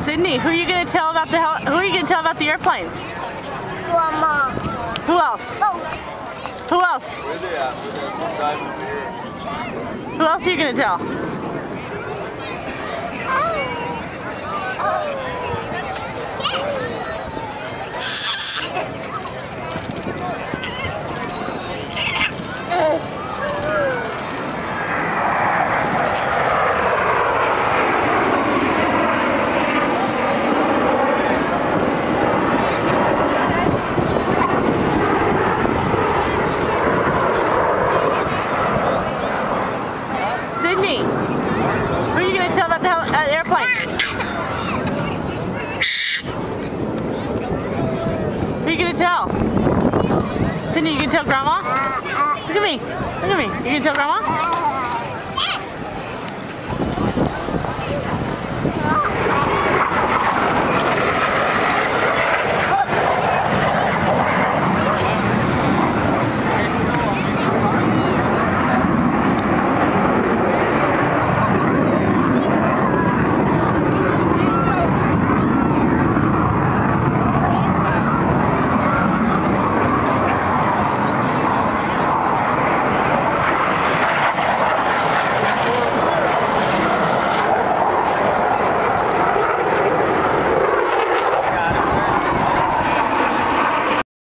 Sydney, who are you gonna tell about the airplanes? Grandma. Who else? Oh. Who else? Where they at? Who else are you gonna tell? Sydney, who are you going to tell about the airplane? Who are you going to tell? Sydney, you can tell Grandma? Look at me. Look at me. You can tell Grandma?